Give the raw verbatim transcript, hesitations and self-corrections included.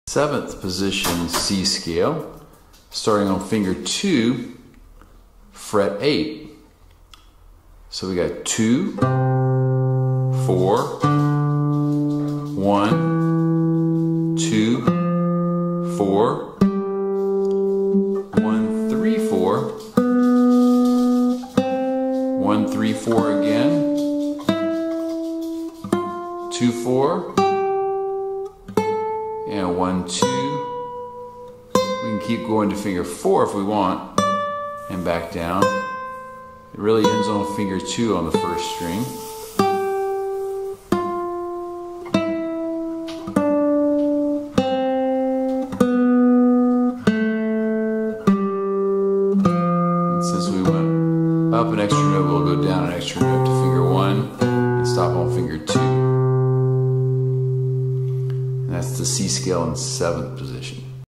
Seventh position C scale, starting on finger two, fret eight. So we got two, four, one, two, four, one, three, four, one, three, four again, two, four, and one, two. We can keep going to finger four if we want, and back down. It really ends on finger two on the first string. And since we went up an extra note, we'll go down an extra note to finger one and stop on finger two. And that's the C scale in seventh position.